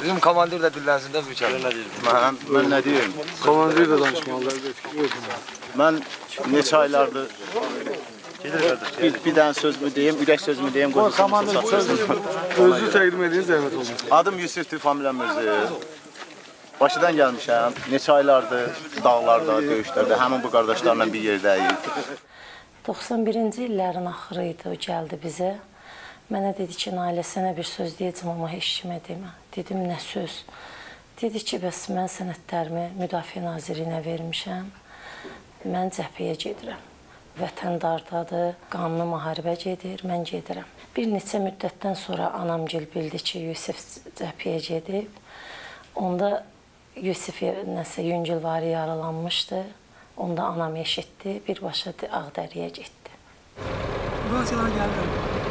Bizim komandir de dillensin de mükemmel. Ben ne diyeyim? Komandir de danışmalılar. Ben neçə aylardır bir dənə söz mü deyim, ürək söz mü deyim, Komandir özü təqdim ediniz, zəhmət olmasın. Adım Yusifdir, familiyam Özür. Bakıdan gəlmişəm. Neçə aylardır dağlarda, döyüşlərdə, həmin bu qardaşlarla bir yerdəyik. 91-ci illərin axırı idi, o gəldi bizə. Mənə dedi ki, Nailə, sənə bir söz deyəcəm, amma heç kimə demə. Dedim, nə söz? Dedi ki, bəs mən sənədlərimi Müdafiə Nazirinə vermişəm. Mən cəbhəyə gedirəm. Vətən dardadır, qanlı müharibə gedir, mən gedirəm. Bir neçə müddətdən sonra anamgil bildi ki, Yusif cəbhəyə gedib. Onda Yusif nəsə yüngülvari yaralanmışdı. Onda anam eşitdi, birbaşa Ağdəriyə getdi. Burasına gəldim.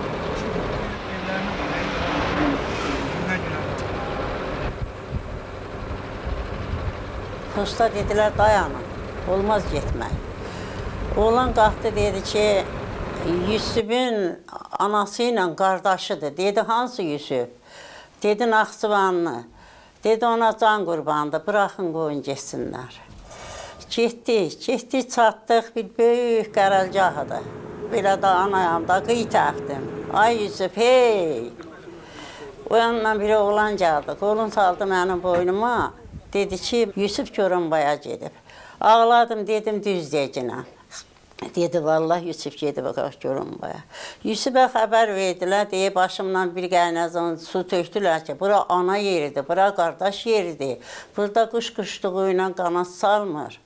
Posta dedilər, dayanın, olmaz getmək. Oğlan qalxdı, dedi ki, Yusuf'un anası ilə qardaşıdır. Dedi, hansı Yusuf? Dedi, Naxçıvanlı. Dedi, ona can qurbandı, bıraxın qoyun geçsinlər. Getdik, çatdıq bir böyük qərargahıdır. Belə də anayamda qıy təxdim. Ay Yusuf, hey! O yandan bir oğlan gəldi, qolun saldı mənim boynuma. Dedi ki, Yusuf Görünbaya gedib. Ağladım, dedim, düz deyəcəklə. Dedi, vallahi Yusuf gedib Görünbaya. Yusuf'a xəbər verdilər, deyə başımdan bir qaynazan su tökdülər ki, bura ana yeridir, bura qardaş yeridir. Burada quş quşluğu ilə qanat salmır.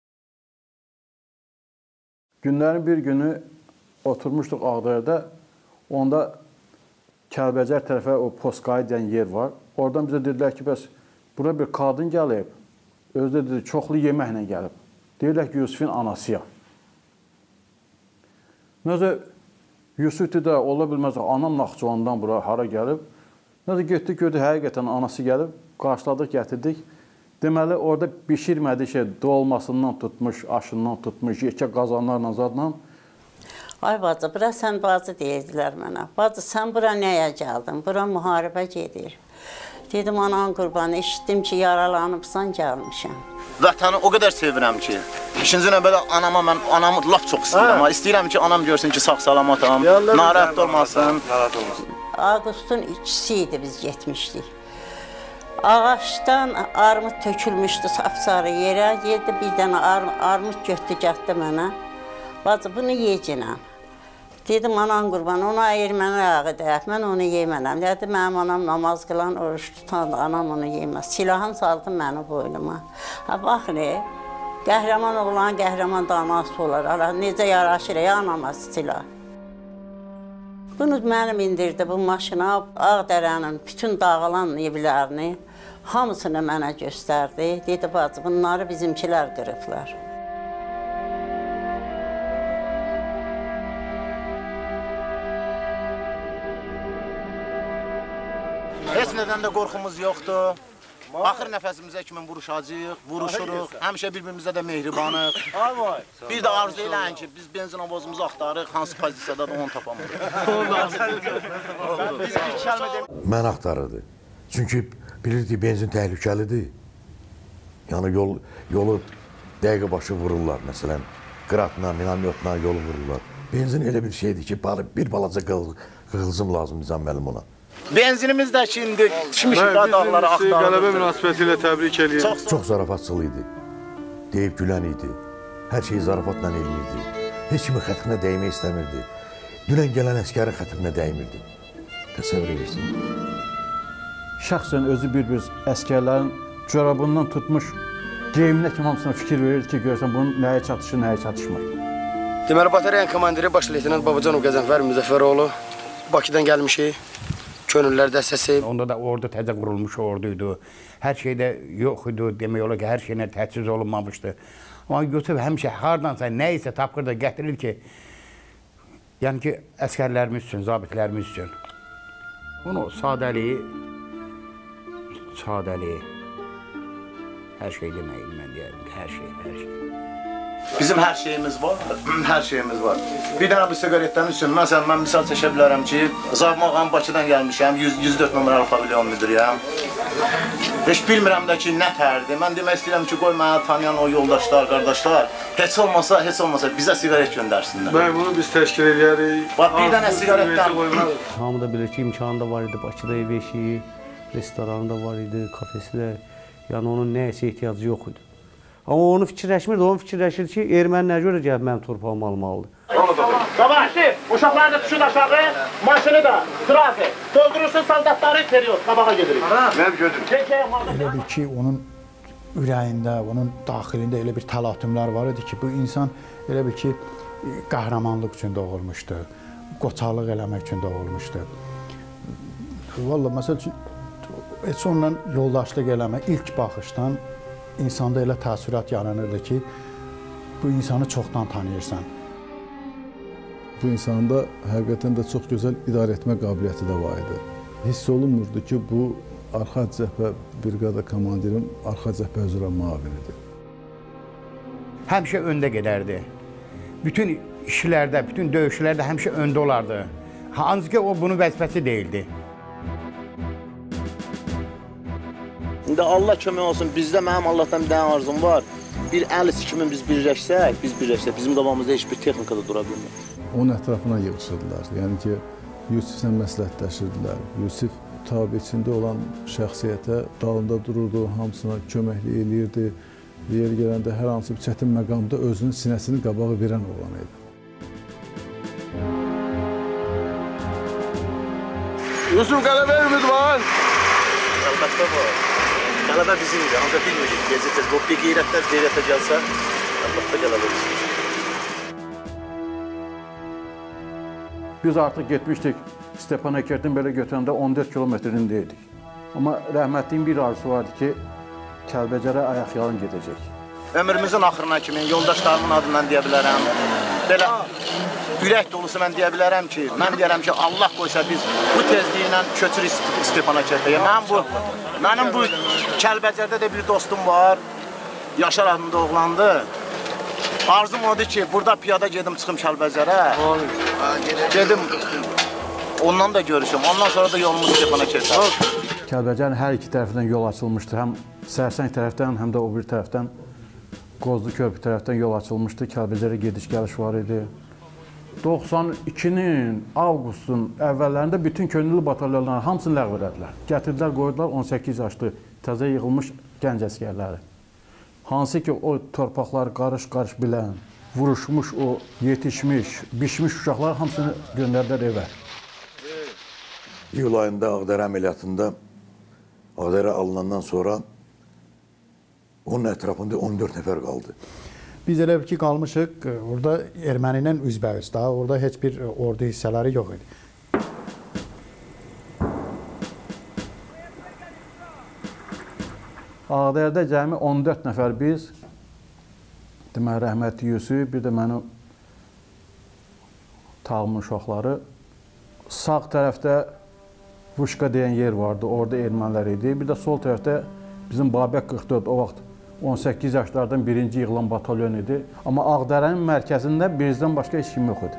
Günlərin bir günü oturmuşduq Ağdərədə, onda Kəlbəcər tərəfə o Poskay deyən yer var. Oradan bizə dedilər ki, bəs bura bir qadın gəlib, özü də dedi, çoxlu yeməklə gəlib. Deyirlər ki, Yusuf'un anasıya. Nəzə, Yusuf dedi, ola bilməz, anam Naxçıvandan bura hara gəlib. Nəzə, getdik, gördük, həqiqətən anası gəlib, qarşıladıq, gətirdik. Deməli, orada bişirmədiyi şey dolmasından tutmuş, aşından tutmuş, yekə qazanlarla zadla. Ay bacı, bura sən bacı deyirdilər mənə. Bacı, sən bura nəyə gəldin? Bura müharibə gedir. Dedim, anan qurbanı, eşitdim ki, yaralanıbsan, gəlmişəm. Vətəni o qədər sevirəm ki, ikinci növbədə anamı lap çox istəyirəm. İstəyirəm ki, anam görsün ki, sağ-salamatam, narahat olmasın. Ağustun 2-si idi biz getmişdik. Ağaçdan armud tökülmüşdü sapsarı yerə, yerdə bir dənə armud götdü, gətdi mənə. Bacı, bunu yeyəcəkəm. Dedim, anan qurban, ona erməni ayağı deyək, mən onu yemənəm. Dedi, mənim anam namaz qılan, oruç tutan, anam onu yeməz. Silahını saldım mənim boynuma. Baxın, qəhrəman oğlan, qəhrəman danası olar. Necə yaraşır, anama silah. Bunu mənim indirdi bu maşına, Ağdərənin bütün dağılan evlərini, hamısını mənə göstərdi. Dedi, bacı, bunları bizimkilər qırıblar. Heç nədən də qorxumuz yoxdur. Axır nəfəsimizə kimi vuruşacağıq, vuruşuruq, həmişə bir-birimizə də mehribanıq. Bir də arzu eləyən ki, biz benzin avozumuzu axtarıq, hansı pozisiyada da onu tapamırıq. Mən axtarırdı. Çünki bilirdi, benzin təhlükəlidir. Yəni yolu dəqiqə başı vururlar, məsələn, qıratla, minamyotla yolu vururlar. Benzin elə bir şeydir ki, bir balaca qığılcım lazımdır Can müəllim ona. Benzinimiz də şimdi düşmüşük dağları axtarırıq. Qələbə münasibəti ilə təbrik edirəm. Çox zarafatçıl idi, deyib gülən idi, hər şeyi zarafatla eləyirdi. Heç kimin xətrinə dəymək istəmirdi. Dünən gələn əskərin xətrinə dəymirdi. Təsəvvür edirsin. Şəxsən özü bir əskərlərin corabından tutmuş, geyiminə kimi hamısına fikir verirdi ki, görsən bunun nəyə çatışır, nəyə çatışmır. Deməli, Batareyan komandiri Baş Leytenant Babacanov Qəzənfər Müzəffəroğlu Bakıdan gəlmişik. Könüllər dəstəsi. Onda da ordu təzə qurulmuş orduydu. Hər şeydə yox idi, demək olar ki, hər şeylə təchiz olunmamışdı. Amma Yusuf həmişə hardansa, nə isə tapqır da gətirir ki, yəni ki, əskərlərimiz üçün, zabitlərimiz üçün. Onu sadəliyi, hər şey deməyim, mən deyərim ki, hər şey. Bizim hər şeyimiz var, hər şeyimiz var. Bir dənə bu siqaretdən üçün, məsələn, mən misal çəkə bilərəm ki, Zavma ağam Bakıdan gəlmişəm, 104 nömrəli pavilyon müdürüyəm. Heç bilmirəm də ki, nə tərdir. Mən demək istəyirəm ki, qoy mənə tanıyan o yoldaşlar, qardaşlar, heç olmasa bizə siqaret göndərsinlər. Bəy, bunu biz təşkil edərik. Bax, bir dənə siqaretdən. Hamı da bilir ki, imkanı da var idi. Bakıda ev eşiyi, restoranı da var idi, kafesi də. Yəni onun nəyəsə ehtiyacı yox idi. Amma onu fikirləşmirdi, onu fikirləşirdi ki, erməni nə görə gəlib mənim torpağımı almalıdır. Qabaşlı, uşaqları da düşün aşağı, maşını da, zirafı, doldurursun soldatları period, qabağa gedirik. Mən gördüm. Elə bil ki, onun ürəyində, onun daxilində elə bir təlatümlər var idi ki, bu insan elə bil ki, qəhrəmanlıq üçün doğulmuşdu, qoçalıq eləmək üçün doğulmuşdu. Valla, məsəl üçün, heç onunla yoldaşlıq eləmək ilk baxışdan insanda elə təəssürat yaranırdı ki, bu insanı çoxdan tanıyırsan. Bu insanda həqiqətən də çox gözəl idarə etmə qabiliyyəti də var idi. Hiss olunmurdu ki, bu arxa cəbhə briqada komandirin arxa cəbhə üzrə müavinidir. Həmişə öndə gedərdi. Bütün işlərdə, bütün döyüşlərdə həmişə öndə olardı. Hansı ki, o bunun vəzifəsi deyildi. İndi Allah kömək olsun, bizdə mənim Allahdan bir dənə arzum var. Bir 50 kimi biz birləşsək, bizim qabağımızda heç bir texnika da dura bilmir. Onun ətrafına yığışırdılar. Yəni ki, Yusiflə məsləhətləşirdilər. Yusif tabiçində olan şəxsiyyətə dalında dururdu, hamısına köməklik eləyirdi. Yer gələndə hər hansı bir çətin məqamda özünün sinəsini qabağa verən olan idi. Yusuf qələbə ümid var. Əlbəttə var. Qələbə bizimdir, ancaq bilmirik, gecəcək. Bu bir qeyrətə gəlsə, əlbəttə qələbə bizimdir. Biz artıq getmişdik, Stepanakert-in belə götürəndə 14 kilometrindəydik. Amma rəhmətliyin bir arzusu vardı ki, Kəlbəcərə ayaqyalın gedəcək. Ömrümüzün axırına kimi yoldaşlarımın adından deyə bilərəm. Belə ürək dolusu mən deyə bilərəm ki, Allah qoysa biz bu tezliklə köçürük Stepanakert-ə. Mənim bu Kəlbəcərdə də bir dostum var, Yaşar adında oğlandı. Arzum odur ki, burada piyada gedim çıxım Kəlbəcərə. Gedim, ondan da görüşüm. Ondan sonra da yolumuz Stepanakert-ə. Kəlbəcərin hər iki tərəfindən yol açılmışdı. Həm Sərsəng tərəfdən, həm də o bir tərəfdən Qozlu Körpü tərəfdən yol açılmışdı. Kəlbəcərə gediş-gəliş var idi. 92-nin avqustun əvvəllərində bütün könüllü batalyonların hamısını ləğv edədilər. Gətirdilər, qoydular 18 yaşlı təzə yığılmış gənc əsgərləri. Hansı ki, o torpaqları qarış-qarış bilən, vuruşmuş, o yetişmiş, bişmiş uşaqlar hamısını göndərdilər evə. İyul ayında Ağdərə əməliyyatında Ağdərə alınandan sonra onun ətrafında 14 nəfər qaldı. Biz elə ki, qalmışıq, orada erməni ilə üzbəüz daha, orada heç bir ordu hissələri yox idi. Ağdərədə cəmi 14 nəfər biz, deməli, rəhmətli Yusuf, bir də mənim tağımın uşaqları. Sağ tərəfdə Vuşqa deyən yer vardı, orada ermənilər idi. Bir də sol tərəfdə bizim Babək 44, o vaxt 18 yaşlardan birinci yığılan batalyon idi. Amma Ağdərənin mərkəzində bizdən başqa heç kim yox idi.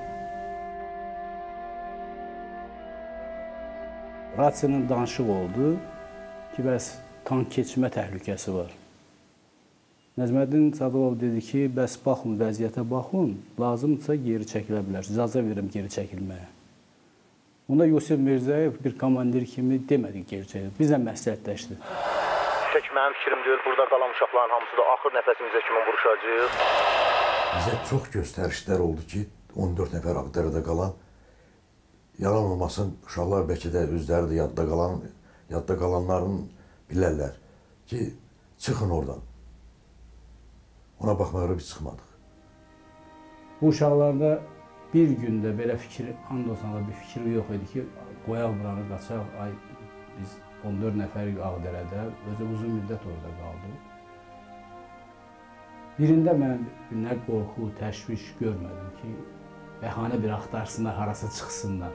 Rasiyanın danışıq oldu ki, bəs tank keçmə təhlükəsi var. Nəzməddin Sadıqov dedi ki, bəs baxın, vəziyyətə baxın, lazımdırsa geri çəkilə bilər, icazə verirəm geri çəkilməyə. Onda Yusif Mirzəyev bir komandir kimi demədi geri çəkilə, bizlə məsləhətləşdi. Tək mənim fikrim deyil, burada qalan uşaqların hamısı da axır nəfəsimizə kimi vuruşacaq. Bizə çox göstərişlər oldu ki, 14 nəfər Ağdərədə qalan, yalan olmasın, uşaqlar bəlkə də özləri də yadda qalanların bilərlər ki, çıxın oradan. Ona baxmayaraq biz çıxmadıq. Bu uşaqlarda bir gündə belə fikir, andolsan da bir fikir yox idi ki, qoyaq buranı qaçaq, ay biz 14 nəfər Ağdərədə, özü uzun müddət orada qaldı. Birində mən nə qorxu, təşviş görmədim ki, bəhanə bir axtarsınlar, harasa çıxsınlar.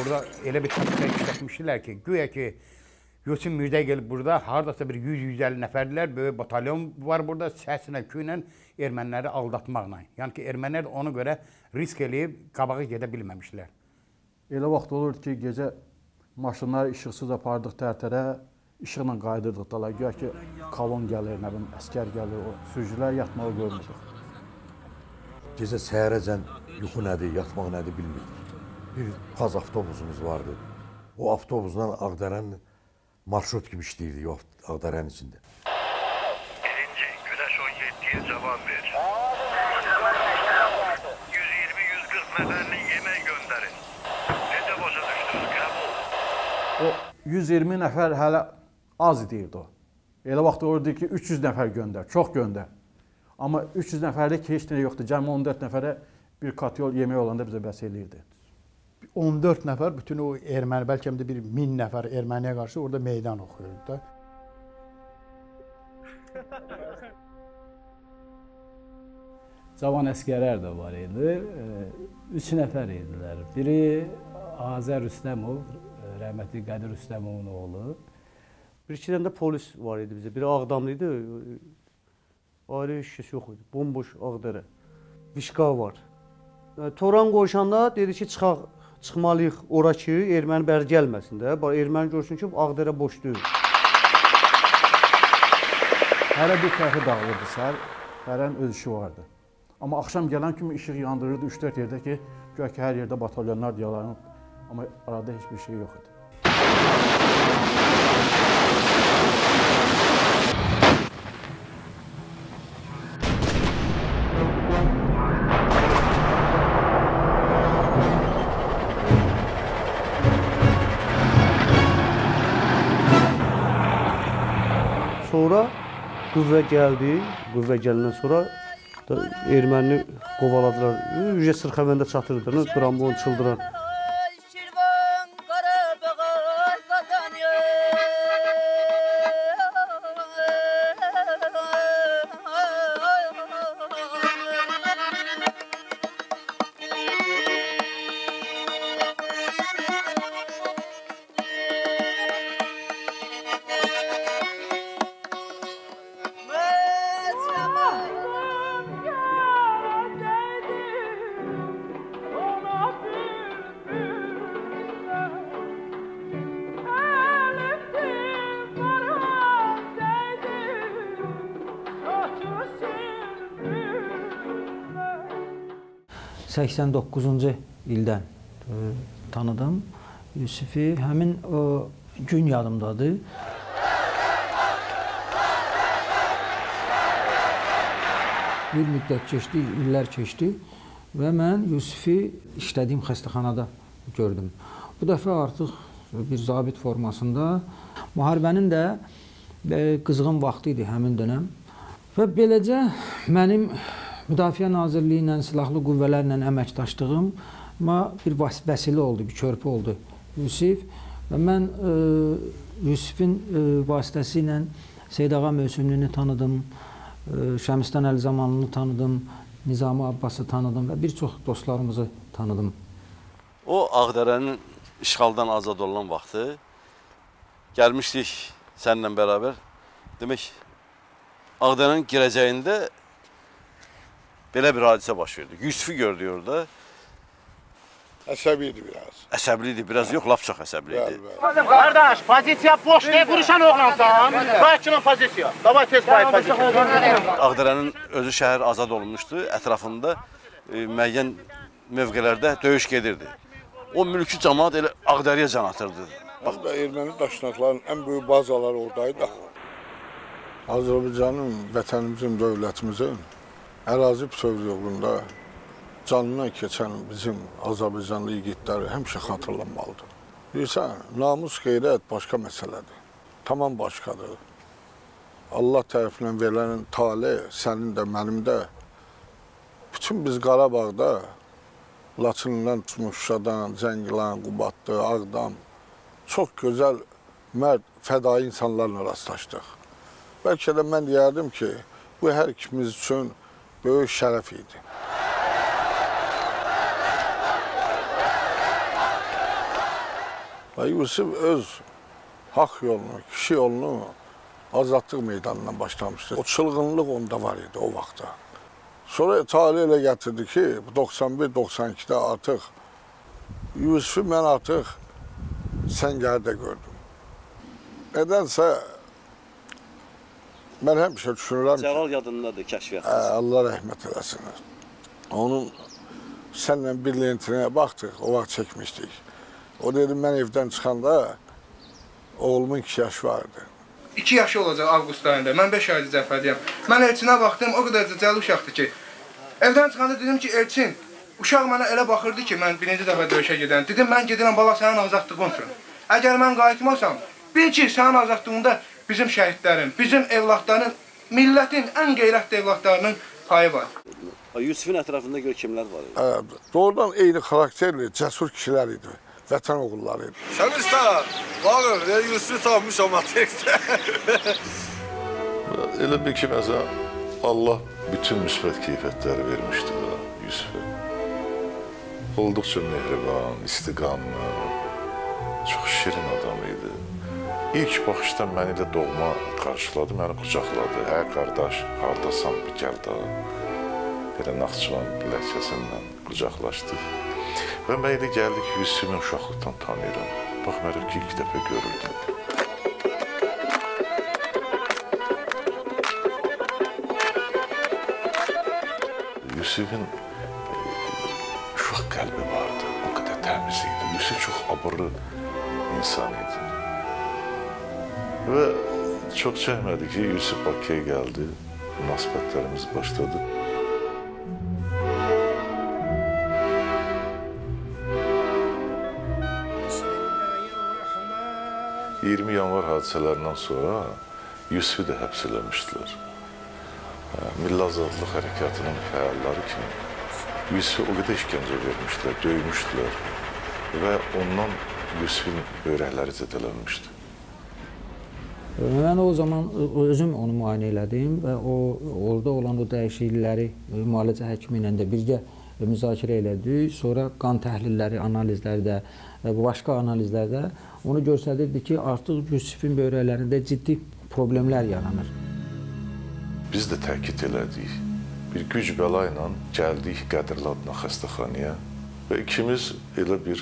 orada elə bir taktika işlətmişdilər ki, güya ki, Yusif Mirzə gəlib burada, haradasa bir 100-150 nəfərdirlər, böyük batalyon var burada, səsinə, küylə erməniləri aldatmaqla. Yəni ki, ermənilər ona görə risk eləyib, qabağa gedə bilməmişlər. Elə vaxt olurdu ki, gecə maşınları işıqsız apardıq tərtərə, işıqla qayıdırdıq dala. Güya ki, kolon gəlir, nə bilim, əskər gəlir, o sürücülər yatmağı görmürdük. Gecə səhərəcən yuxu nədir, yatmaq nədir bilmirdik. Bir paz avtobusumuz vardı. O avtobusdan Ağdərənin marşrut kimi işləyirdik o Ağdərənin içində. Birinci, Güneş 17'ye cevap ver. 120-140 neferli yemek gönderin. Nece başa düştünüz, qəbul? O 120 nəfər hələ az deyirdi o. Elə vaxt olurdu ki, 300 nəfər göndər, çox göndər. Amma 300 nəfərdə ki, heç nə yoxdur. Cəmi 14 nəfərə bir katyol yemək olanda bizə bəs eləyirdi. 14 nəfər bütün o erməni, bəlkə də bir 1000 nəfər erməniyə qarşı orada meydan oxuyurdu da. Cavan əskərlər də var idi. 3 nəfər idilər. Biri Azər Rüstəmov, rəhmətli Qədir Rüstəmovun oğlu. Bir-iki dənə də polis var idi bizə. Biri Ağdamlı idi. Ayrı işçisi yox idi. Bomboş Ağdərə. Vişqa var. Toran qoşanda dedi ki, çıxmalıyıq ora ki, erməni bəri gəlməsin də. Erməni görsün ki, Ağdərə boş deyil. Hərə bir tərəfə dağılırdı səhər, hərənin öz işi vardı. Amma axşam gələn kimi işıq yandırırdı 3-4 yerdə ki, güya ki, hər yerdə batalyonlar diyalanıb, amma arada heç bir şey yox idi. Sonra qüvvə gəldi, qüvvə gələndən sonra erməni qovaladılar. Ücə Sırxavəndə çatırdılar, drambon çıldıran. ...89-cu ildən tanıdım Yusifi. Həmin o gün yadımdadır. Bir müddət keçdi, illər keçdi və mən Yusifi işlədiyim xəstəxanada gördüm. Bu dəfə artıq bir zabit formasında. Müharibənin də qızğın vaxtı idi həmin dönəm. Və beləcə mənim Müdafiə Nazirliyi ilə, silahlı qüvvələrlə əməkdaşlığım bir vəsilə oldu, bir körpü oldu Yusif. Və mən Yusifin vasitəsilə Seydağa Mövsümlünü tanıdım, Şəmistan Əlizamanlını tanıdım, Nizami Abbası tanıdım və bir çox dostlarımızı tanıdım. O Ağdərənin işğaldan azad olan vaxtı gəlmişdik səninlə bərabər. Demək, Ağdərənin girəcəyində belə bir hadisə baş verdi. Yusifi gördü orada. Əsəbi idi biraz. Əsəbli idi, biraz yox, lap çox əsəbli idi. Qardaş, pozisiya boş deyil, vuruşan oğlansan. Qayıtçının pozisiya. Davay tez qayıt pozisiya. Ağdərənin özü şəhər azad olunmuşdu. Ətrafında müəyyən mövqelərdə döyüş gedirdi. O mülki cəmaat elə Ağdərəyə can atırdı. Bax da erməni daşnaqların ən böyük bazaları oradaydı. Azərbaycanın, vətənimizin, dövlətimizin ərazi bütöv yolunda canından keçən bizim Azərbaycanlı yiğitləri həmişə xatırlanmalıdır. Bilirsən, namus, qeyrət başqa məsələdir. Tamam başqadır. Allah tərəfindən verilən tale, sənin də, mənim də, bütün biz Qarabağda, Laçınından tutmuş Şuşadan, Zəngilan, Qubadlı, Ağdam, çox gözəl, mərd, fədai insanlarla rastlaşdıq. Bəlkə də mən deyərdim ki, bu hər ikimiz üçün böyük şərəf idi. Yusif öz haq yolunu, kişi yolunu azadlıq meydanından başlamışdı. O çılğınlıq onda var idi o vaxtda. Sonra talih elə gətirdi ki, 91-92-də artıq Yusifi mən artıq səngərdə gördüm. Nədənsə mən həmişə düşünürəm ki... Cəlal yadındadır kəşfiyyat. Allah rəhmət eləsin. Onun sənlə bir lentinə baxdıq, o vaxt çəkmişdik. O dedim, mən evdən çıxanda oğlumun 2 yaşı vardı. 2 yaşı olacaq avqust ayında. Mən 5 aydır Cəfərdiyəm. Mən Elçinə baxdım, o qədər cəli uşaqdır ki, evdən çıxanda dedim ki, Elçin, uşaq mənə elə baxırdı ki, mən birinci dəfə döyüşə gedən. Dedim, mən gedirəm, bala, sənin azadlığın üçün. Əgər mən qayıtmasam, bil ki, sənin azadlığında bizim şəhidlərin, bizim evlatların, millətin ən qeyrətli evlatlarının payı var. Yusifin ətrafında gör kimlər var? Doğrudan eyni xarakterli, cəsur kişilər idi. Vətən oğulları idi. Şəmistar, baxın, Yusifi tapmışam atekdə. Elə bir ki, məsələn, Allah bütün müsbət keyfiyyətləri vermişdi da Yusifə. Olduqca mehriban, istiqamlı, çox şirin adam idi. İlk baxışdan məni də doğma qarşıladı, məni qucaqladı. Hə, qardaş, hardasan, bir gəl daha. Belə Naxçıvan ləhcəsindən qucaqlaşdıq. Və mən elə gəldi ki, Yusifimi uşaqlıqdan tanıyıram. Baxmayaraq ki, 2 dəfə görüldüm. Yusifin uşaq qəlbi vardı, o qədər təmiz idi. Yusif çox abırlı insan idi. Və çox çəkmədi ki, Yusif Bakıya gəldi, münasibətlərimiz başladı. 20 yanvar hadisələrindən sonra Yusifi də həbs eləmişdilər. Milli Azadlıq Hərəkatının fəalları kimi Yusifi o qədər işgəncə vermişdilər, döymüşdülər və ondan Yusifin böyrəkləri zədələnmişdi. Mən o zaman özüm onu müayinə elədim və orada olan o dəyişiklikləri müalicə həkimi ilə də birgə müzakirə elədik. Sonra qan təhlilləri, analizlərdə, başqa analizlərdə onu göstərirdi ki, artıq Yusifin böyrəklərində ciddi problemlər yaranır. Biz də təkid elədik. Bir güc bəla ilə gəldik Qədirli adına xəstəxanaya və ikimiz elə bir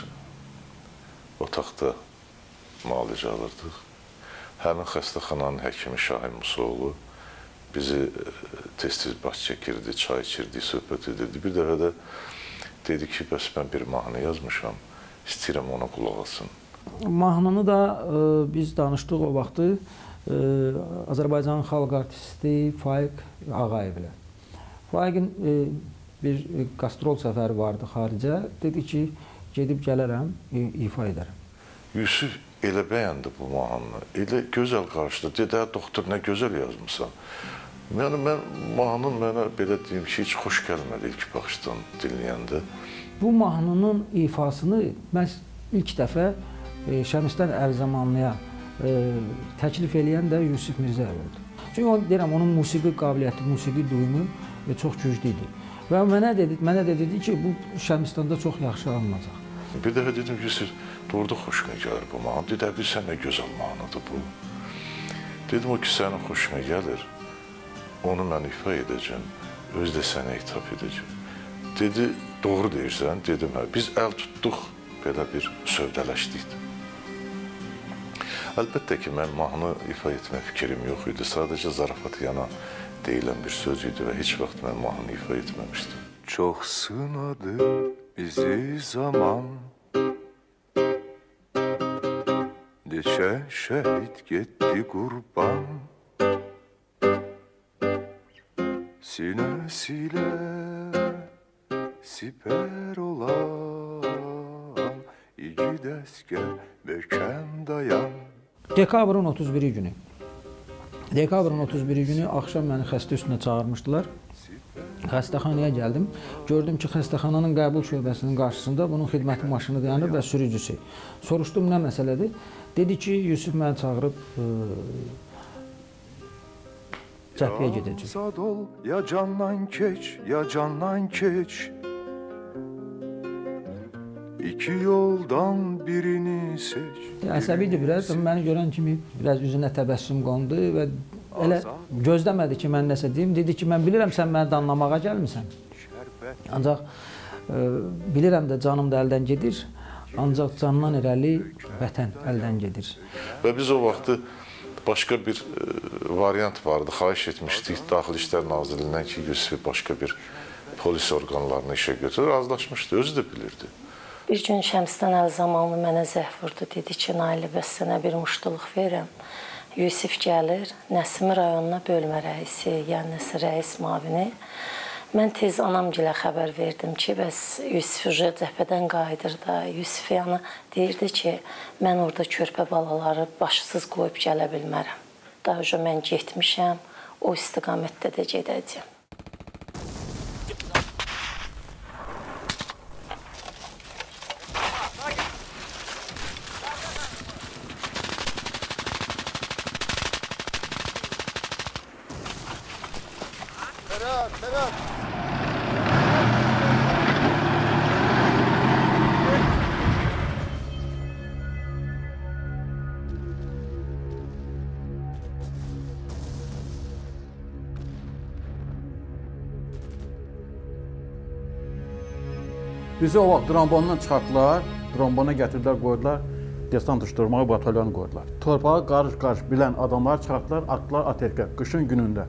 otaqda müalicə alırdıq. Həmin xəstəxananın həkimi Şahin Musoğlu bizi tez-tez baş çəkirdi, çay içirdi, söhbət edirdi. Bir dəfə də dedi ki, bəs mən bir mahnı yazmışam, istəyirəm ona qulaq alsın. Mahnını da biz danışdıq o vaxtı Azərbaycanın xalq artisti Faiq Ağayevlə. Faiqin bir qastrol səfəri vardı xaricə. Dedi ki, gedib gələrəm, ifa edərəm. Yusif elə bəyəndi bu mahnını, elə gözəl qarşıladı. Dedi, doktor, nə gözəl yazmışsan. Yəni, mahnının mənə belə deyim ki, heç xoş gəlmədi ilk baxışdan dinləyəndə. Bu mahnının ifasını mən ilk dəfə Şəmisdən Əvzəmanlıya təklif eləyən də Yusif Mirzəyev oldu. Çünki deyirəm, onun musiqi qabiliyyəti, musiqi duyumu çox güclü idi. Və mənə də dedi ki, bu Şəmistanda çox yaxşı alınacaq. Bir dəfə dedim, Yusif, doğruda xoşuna gəlir bu mahnı. Dedi, bilsən nə gözəl mahnıdır bu. Dedim, o ki, sənin xoşuna gəlir, onu mən ifa edəcəm, öz də sənə hitap edəcəm. Dedi, doğru deyirsən, dedim, hə, biz əl tutduq, belə bir sövdələşdik. Əlbəttə ki, mən mahnı ifa etmə fikrim yox idi, sadəcə zarafat yana deyilən bir söz idi və heç vaxt mən mahnı ifa etməmişdim. Çox sınadı bizi zaman, neçə şəhid getdi qurban, sinəsilə sipər olan, igid əskər möhkəm dayan. Dekabrın 31-i günü. Dekabrın 31-i günü axşam məni xəstə üstünə çağırmışdılar. Xəstəxanaya gəldim. Gördüm ki, xəstəxananın qəbul şöbəsinin qarşısında bunun xidməti maşını dayanır və sürücüsü. Soruşdum, nə məsələdir? Dedi ki, Yusif məni çağırıb cəhbiyə gedəcək. Zad ol, ya candan keç, ya candan keç. İki yoldan birini seç. Əsəbidir biraz, məni görən kimi biraz üzünə təbəssüm qondu və elə gözləmədi ki, mən nəsə deyim. Dedi ki, mən bilirəm sən məni danlamağa gəlmirsən. Ancaq bilirəm də canım da əldən gedir. Ancaq candan irəli vətən əldən gedir. Və biz o vaxtı başqa bir variant vardı. Xahiş etmişdik Daxili İşlər Nazirliyindən ki, Yusifi başqa bir polis orqanlarına işə götürür. Razılaşmışdı, özü də bilirdi. Bir gün Şəmsdən Əlzamanlı mənə zəh vurdu. Dedi ki, Nailə, bəs sənə bir muştuluq verirəm. Yusif gəlir, Nəsimi rayonuna bölmə rəisi, yəni nəsə rəis mavini. Mən tez anamgilə xəbər verdim ki, bəs Yusif uca cəbhədən qayıdır da. Yusif yəni deyirdi ki, mən orada körpə balaları başsız qoyub gələ bilmərəm. Daha uca mən getmişəm, o istiqamətdə də gedəcəm. Bizi o vaxt trombondan çıxartdılar, trombona gətirdilər, qoydular, desant uçurtmağı batalyonu qoydular. Torpağı qarış-qarış bilən adamları çıxartdılar, atdılar aterkə, qışın günündə.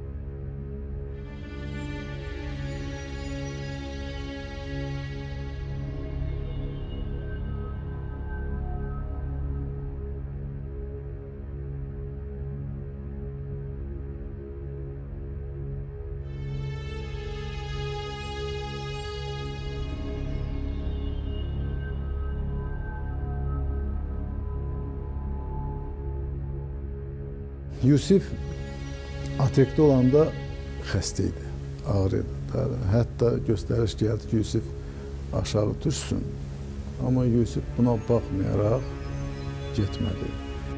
Yusif atekdə olanda xəstə idi, ağrıydı. Hətta göstəriş gəldi ki, Yusif aşağı düşsün. Amma Yusif buna baxmayaraq getmədi.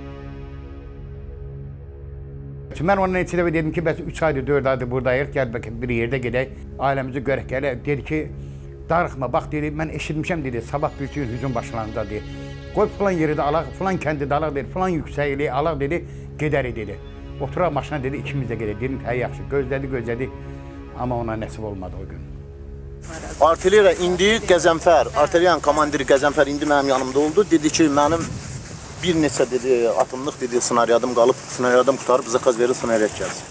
Mən ondan neçə dəfə dedim ki, bəs 3 aydır, 4 aydır buradayıq, gəl bir yerdə gedək, ailəmizi görək gələ. Dedi ki, darıxma, bax dedi, mən eşitmişəm dedi, sabah bir sürü hücum başlanacaq dedi. Qoy filan yeri də alaq, filan kəndi də alaq dedi, filan yüksəkliyi alaq dedi, gedərik dedi. Oturaq maşına dedi, ikimiz də gedək. Dedim, hə yaxşı, gözlədi, amma ona nəsib olmadı o gün. Artilleriya indi Qəzənfər, artilleriyanın komandiri Qəzənfər indi mənim yanımda oldu. Dedi ki, mənim bir neçə dedi, atımlıq dedi, snaryadım qalıb, snaryadım qutarıb, zakaz verir, snaryad gəlsin.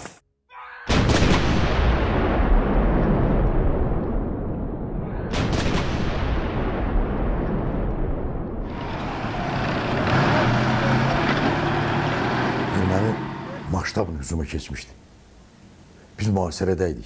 Maştabın hücuma keçmişdi. Biz mühasirədəydik.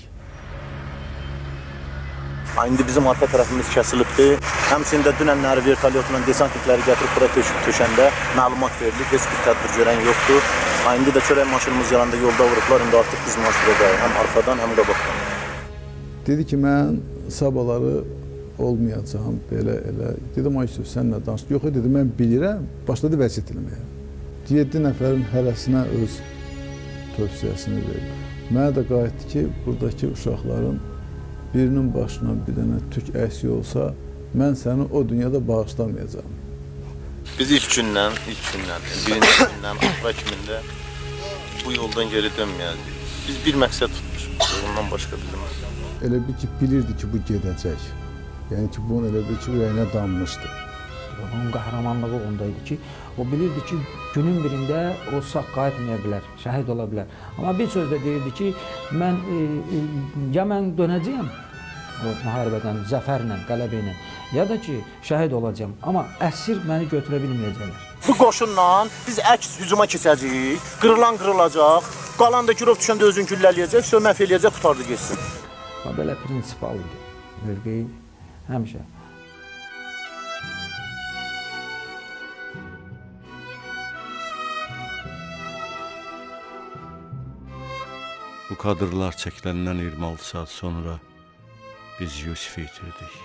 İndi bizim arxa tərəfimiz kəsilibdi. Həmçində dünənləri vertolyotla desantnikləri gətirib bura töşəndə məlumat verildi. Heç bir tədbir görən yoxdur. İndi də çörək maşınımız yanında yolda vurublar. İndi artıq biz mühasirədəyik. Həm arxadan, həm qabaqdan. Dedi ki, mən sabahları olmayacağam, belə elə. Dedim, ay Yusuf, sən nə danışdın? Yox, dedi, mən bilirəm. Başladı vəziyyət eləməyə. 7 nəfərin hərəsinə öz tövsiyəsini verdi. Mənə də qayıtdı ki, buradakı uşaqların birinin başına bir dənə tük əksik olsa, mən səni o dünyada bağışlamayacağam. Biz ilk gündən, birinci gündən, axıra kimində bu yoldan geri dönməyəcəyik. Biz bir məqsəd tutmuşuq, ondan başqa bizim. Elə bir ki, bilirdi ki, bu gedəcək. Yəni ki, bunun elə bir ki, ürəyinə dammışdı. Onun qəhrəmanlığı ondaydı ki, o bilirdi ki, günün birində o sağ qayıtmaya bilər, şəhid ola bilər. Amma bir sözdə deyirdi ki, ya mən dönəcəyəm o müharibədən, zəfərlə, qələbə ilə, ya da ki, şəhid olacağam. Amma əsir məni götürə bilməyəcəklər. Bu qoşunla biz əks hücuma keçəcəyik, qırılan qırılacaq, qalan da girov düşəndə özün güllələyəcək, sonra məhv eləyəcək, qutardı geçsin. Belə prinsipal idi, mövqeyi həmişə. Bu kadrlar çəkiləndən 26 saat sonra biz Yusifi itirdik.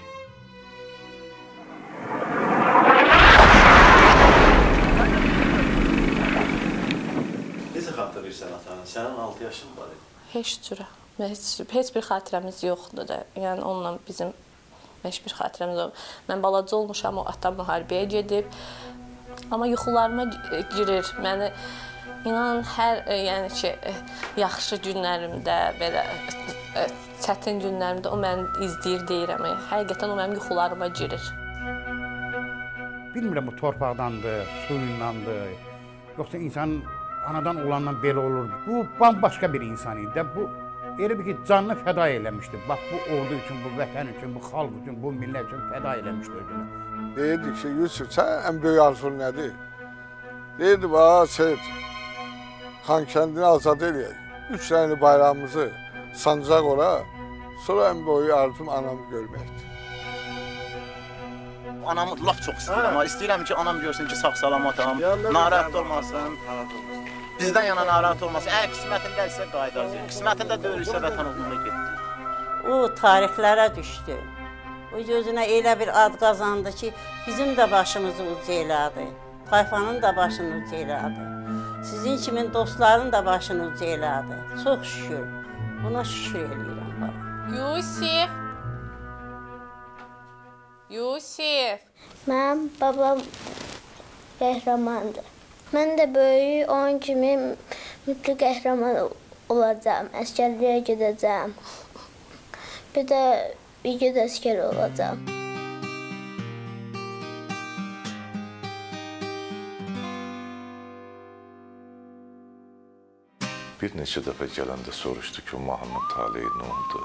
Necə xatırlayırsan atanı? Sənin 6 yaşın var idi. Heç cürə. Heç bir xatirəmiz yoxdur da. Yəni onunla bizim Heç bir xatirəm yox. Mən balaca olmuşam, o atam müharibəyə gedib. Amma yuxularıma girir. Məni İnanın, yəni ki, yaxşı günlərimdə, belə çətin günlərimdə o məni izləyir deyirəm. Həqiqətən o mənim yuxularıma girir. Bilmirəm, bu torpaqdandır, suyundandır, yoxsa insan anadan olandan belə olurdu. Bu, bambaşqa bir insan idi. Bu, elə bir ki, canını fəda eləmişdi. Bax, bu ordu üçün, bu vətən üçün, bu xalq üçün, bu millət üçün fəda eləmişdi özünü. Deyirdik ki, Yusuf, sən ən böyük arzun nədir? Deyirdi, bax, Seyid, Xankəndini azad eləyək. 3 rəngli bayrağımızı sancaq ora, sonra ən böyük arzum anamı görməkdir. Anamı laf çox istəyirəm. İstəyirəm ki, anam görsün ki, sağ-salamatam, narahat olmasın. Bizdən yana narahat olmasın. Əgər qismətində isə qaydacaq. Qismətində deyilsə vətən uğruna getdik. O tarixlərə düşdü. O gözünə elə bir ad qazandı ki, bizim də başımızı uca elədi. Tayfanın da başını uca elədi. Sizin kimin dostların da başını uca elədi. Çox şükür. Buna şükür eləyirəm baba. Yusif! Yusif! Mənim babam qəhrəmandır. Mən də böyük onun kimi mütlü qəhrəman olacağım. Əskərliyə gedəcəm. Bir də igid əskər olacağım. Bir neçə dəfə gələndə soruşdu ki, o mahnının taleyi nə oldu?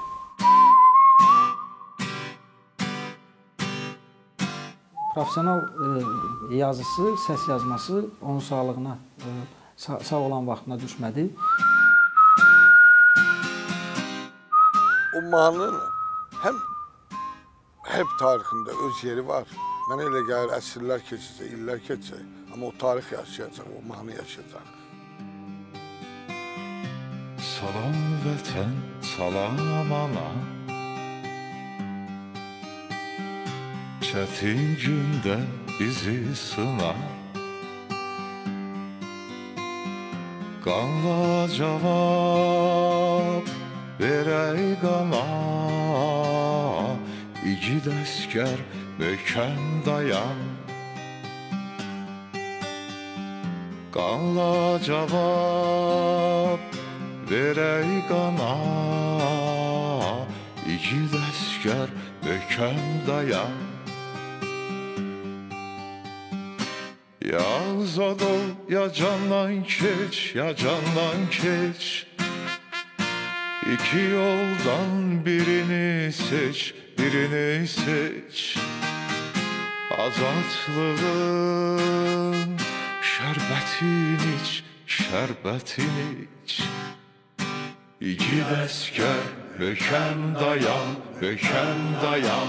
Profesional yazısı, səs yazması onun sağlığına, sağ olan vaxtına düşmədi. O mahnının hep tarixində öz yeri var. Mənə elə gəlir, əsrlər keçəcək, illər keçəcək. Amma o tarix yaşayacaq, o mahnı yaşayacaq. Salam vətən, salam ana. Çətin gündə bizi sına. Qanla cavab verək qana. İgid əskər möhkəm dayan. Qanla cavab verək qana. İgid əskər möhkəm dayan. Ya azad ol, ya candan keç, ya candan keç. İki yoldan birini seç, birini seç. Azadlığın şərbətini iç, şərbətini iç. İgid əskər, möhkəm dayan, möhkəm dayan.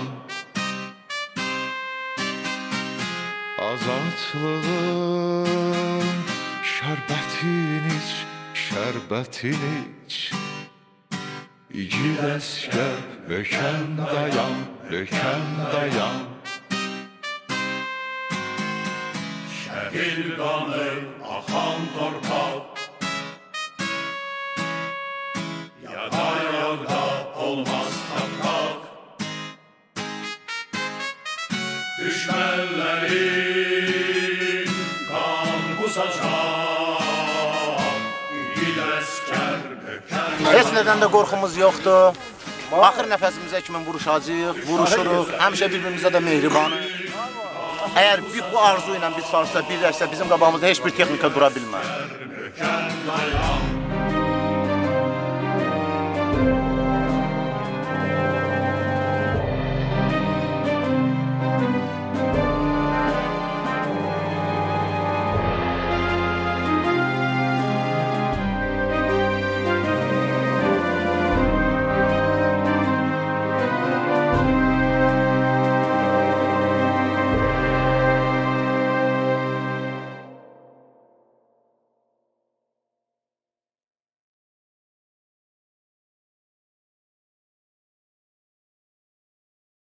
Azadlığın şərbətini iç, şərbətini iç. İgid əskər, möhkəm dayan, möhkəm dayan. Şəhil qanı axan torpaq, yada yolda olmaz tapmaq. Düşmənlərin qan qusacaq, igid əskər möhkəm. Heç nədən də qorxumuz yoxdur. Axır nəfəsimizə kimi vuruşacağıq, vuruşuruq. Həmişə bir-birimizə də mehribanıq. Əgər bu arzu ilə biz çalışsa, birləşsə, bizim qabağımızda heç bir texnika dura bilməz.